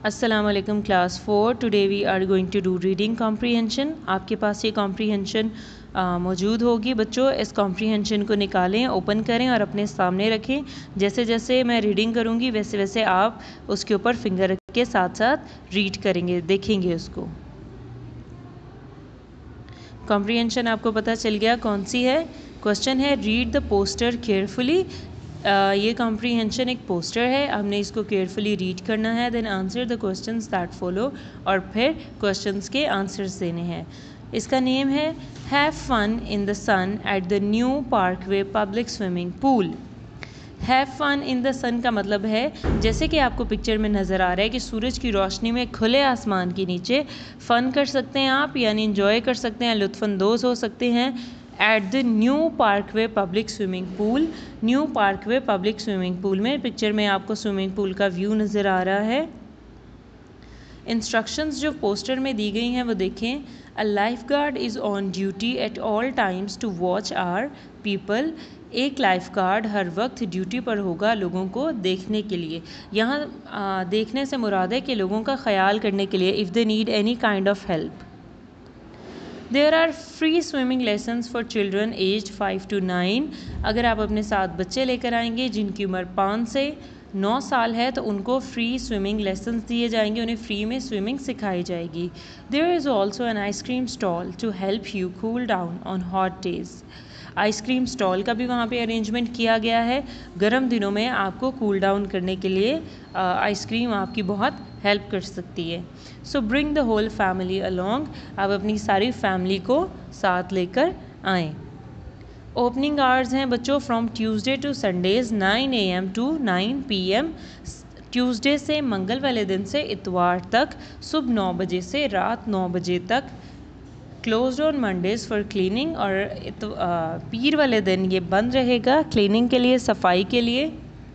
अस्सलाम वालेकुम class 4। Today we are going to do reading comprehension. आपके पास ये कॉम्प्रीहेंशन मौजूद होगी। बच्चों, इस कॉम्प्रीहेंशन को निकालें, ओपन करें और अपने सामने रखें। जैसे जैसे मैं रीडिंग करूँगी वैसे वैसे आप उसके ऊपर फिंगर रख के साथ साथ रीड करेंगे, देखेंगे उसको। कॉम्प्रीहेंशन आपको पता चल गया कौन सी है। क्वेश्चन है रीड द पोस्टर केयरफुली। ये कॉम्प्रीहेंशन एक पोस्टर है, हमने इसको केयरफुली रीड करना है। Then answer the questions that follow, और फिर क्वेश्चंस के आंसर्स देने हैं। इसका नेम है have fun in the sun at the new Parkway public swimming pool. Have fun in the sun का मतलब है, जैसे कि आपको पिक्चर में नज़र आ रहा है कि सूरज की रोशनी में खुले आसमान के नीचे फ़न कर सकते हैं आप, यानी इन्जॉय कर सकते हैं, लुत्फ़अंदोज़ हो सकते हैं at the new Parkway public swimming pool. New Parkway public swimming pool में पिक्चर में आपको स्विमिंग पूल का व्यू नज़र आ रहा है। इंस्ट्रक्शंस जो पोस्टर में दी गई हैं वो देखें। A lifeguard is on duty at all times to watch our people. एक लाइफ गार्ड हर वक्त ड्यूटी पर होगा लोगों को देखने के लिए। यहाँ देखने से मुराद है कि लोगों का ख्याल करने के लिए, if they need any kind of help. There are free swimming lessons for children age 5 to 9। अगर आप अपने साथ बच्चे लेकर आएंगे जिनकी उम्र 5 से 9 साल है तो उनको फ्री स्विमिंग लेसन्स दिए जाएंगे, उन्हें फ्री में स्विमिंग सिखाई जाएगी। There is also an ice cream stall to help you cool down on hot days. Ice cream stall का भी वहाँ पे अरेंजमेंट किया गया है। गर्म दिनों में आपको कूल डाउन करने के लिए आइसक्रीम आपकी बहुत हेल्प कर सकती है। So bring the whole family along. आप अपनी सारी फैमिली को साथ लेकर आएँ। ओपनिंग आवर्स हैं बच्चों from Tuesday to Sundays 9 AM to 9 PM। Tuesday से मंगल वाले दिन से इतवार तक सुबह 9 बजे से रात 9 बजे तक। Closed on Mondays for cleaning, और पीर वाले दिन ये बंद रहेगा क्लीनिंग के लिए, सफाई के लिए।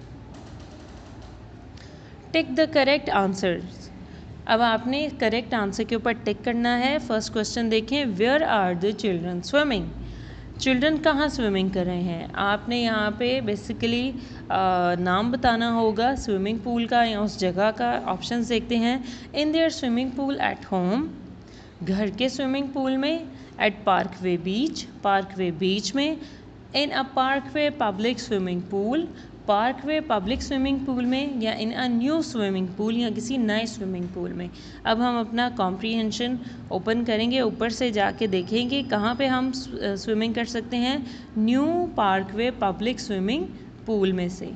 Tick the correct answers. अब आपने करेक्ट आंसर के ऊपर टिक करना है। फर्स्ट क्वेश्चन देखें, where are the children swimming. Children कहाँ स्विमिंग कर रहे हैं। आपने यहाँ पे बेसिकली नाम बताना होगा स्विमिंग पूल का या उस जगह का। ऑप्शंस देखते हैं। In there swimming pool at home, घर के स्विमिंग पूल में। At Parkway beach, Parkway beach में। In a Parkway public swimming pool, Parkway public swimming pool में। या in a new swimming pool, या किसी नए स्विमिंग पूल में। अब हम अपना कॉम्प्रीहेंशन ओपन करेंगे, ऊपर से जाके देखेंगे कहाँ पे हम स्विमिंग कर सकते हैं। New Parkway public swimming pool में से।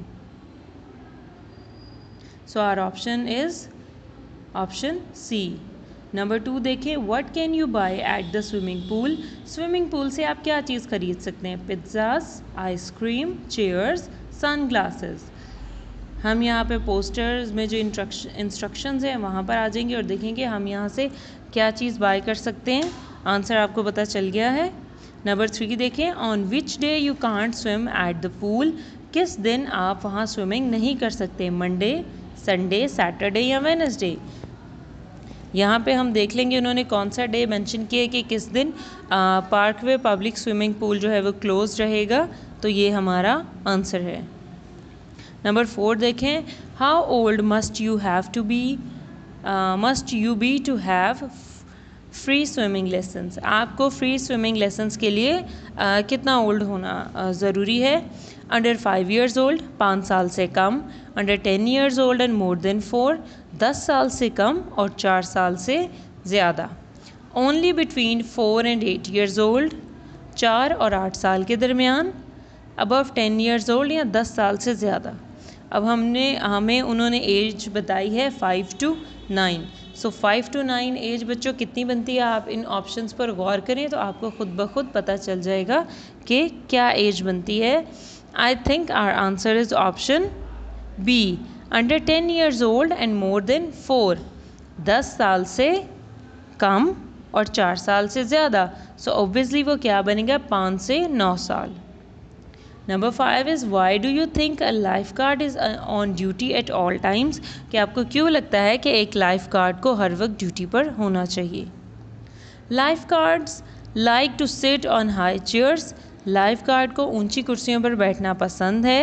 So our option is option C. Number 2 देखें, what can you buy at the swimming pool. Swimming pool से आप क्या चीज़ खरीद सकते हैं। Pizzas, ice cream, chairs, sunglasses. हम यहाँ पे पोस्टर्स में जो इंस्ट्रक्शंस हैं वहाँ पर आ जाएंगे और देखेंगे हम यहाँ से क्या चीज़ बाय कर सकते हैं। आंसर आपको पता चल गया है। नंबर 3 देखें, on which day you can't swim at the pool. किस दिन आप वहाँ स्विमिंग नहीं कर सकते। मंडे, संडे, सैटरडे या वेडनेसडे। यहाँ पे हम देख लेंगे उन्होंने कौन सा डे मेंशन किया है कि किस दिन पार्कवे पब्लिक स्विमिंग पूल जो है वो क्लोज रहेगा, तो ये हमारा आंसर है। नंबर 4 देखें, how old must you be to have free swimming lessons. आपको फ्री स्विमिंग लेसन्स के लिए कितना ओल्ड होना ज़रूरी है। अंडर 5 years ओल्ड, 5 साल से कम। Under 10 years old and more than 4, 10 साल से कम और 4 साल से ज़्यादा। Only between 4 and 8 years old, 4 और 8 साल के दरमियान। अबव 10 years ओल्ड या 10 साल से ज़्यादा। अब हमें उन्होंने एज बताई है 5 to 9। सो 5 to 9 एज बच्चों कितनी बनती है। आप इन ऑप्शंस पर गौर करें तो आपको खुद ब खुद पता चल जाएगा कि क्या एज बनती है। I think our answer is option B, under 10 years old and more than 4, 10 साल से कम और 4 साल से ज़्यादा। सो ऑब्वियसली वो क्या बनेगा, 5 से 9 साल। Number 5 is why do you think a lifeguard is on duty at all times. कि आपको क्यों लगता है कि एक लाइफ गार्ड को हर वक्त ड्यूटी पर होना चाहिए। Lifeguards like to sit on high chairs. Lifeguard को ऊंची कुर्सियों पर बैठना पसंद है।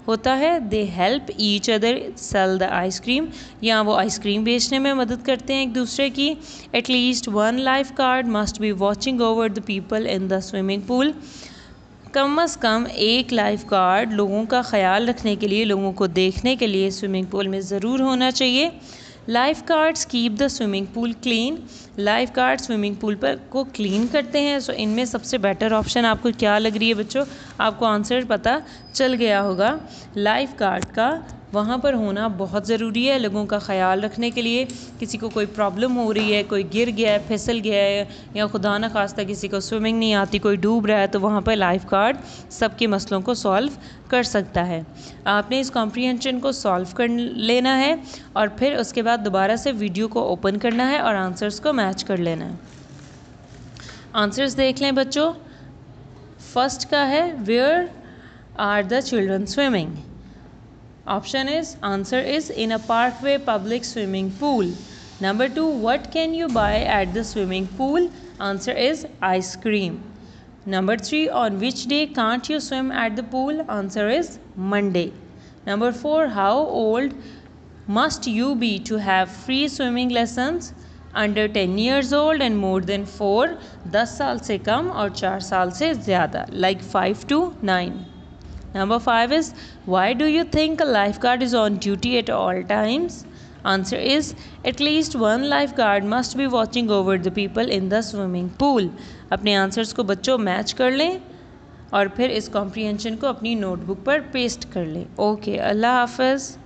होता है। They help each other sell the ice cream, यहाँ वो आइसक्रीम बेचने में मदद करते हैं एक दूसरे की। At least one lifeguard must be watching over the people in the swimming pool, कम अज़ कम एक लाइफ गार्ड लोगों का ख्याल रखने के लिए, लोगों को देखने के लिए स्विमिंग पूल में ज़रूर होना चाहिए। Lifeguards keep the swimming pool clean, lifeguard swimming pool पर को क्लीन करते हैं। सो इनमें सबसे बेटर ऑप्शन आपको क्या लग रही है बच्चों? आपको आंसर पता चल गया होगा। लाइफ गार्ड का वहाँ पर होना बहुत ज़रूरी है लोगों का ख्याल रखने के लिए। किसी को कोई प्रॉब्लम हो रही है, कोई गिर गया है, फिसल गया है, या खुदा न खास्ता किसी को स्विमिंग नहीं आती, कोई डूब रहा है, तो वहाँ पर लाइफ गार्ड सबके मसलों को सॉल्व कर सकता है। आपने इस कॉम्प्रीहेंशन को सॉल्व कर लेना है और फिर उसके बाद दोबारा से वीडियो को ओपन करना है और आंसर्स को मैच कर लेना है। आंसर्स देख लें बच्चों। फर्स्ट का है where are the children swimming. Option is, answer is in a parkway public swimming pool. Number 2, what can you buy at the swimming pool? Answer is ice cream. Number 3, on which day can't you swim at the pool? Answer is Monday. Number 4, how old must you be to have free swimming lessons? Under 10 years old and more than 4, 10 साल से कम और 4 साल से ज़्यादा, like 5 to 9. Number 5 is, why do you think a lifeguard is on duty at all times? Answer is, at least one lifeguard must be watching over the people in the swimming pool. अपने answers को बच्चों match कर लें और फिर इस comprehension को अपनी नोटबुक पर पेस्ट कर लें। ओके, अल्लाह हाफ़िज़।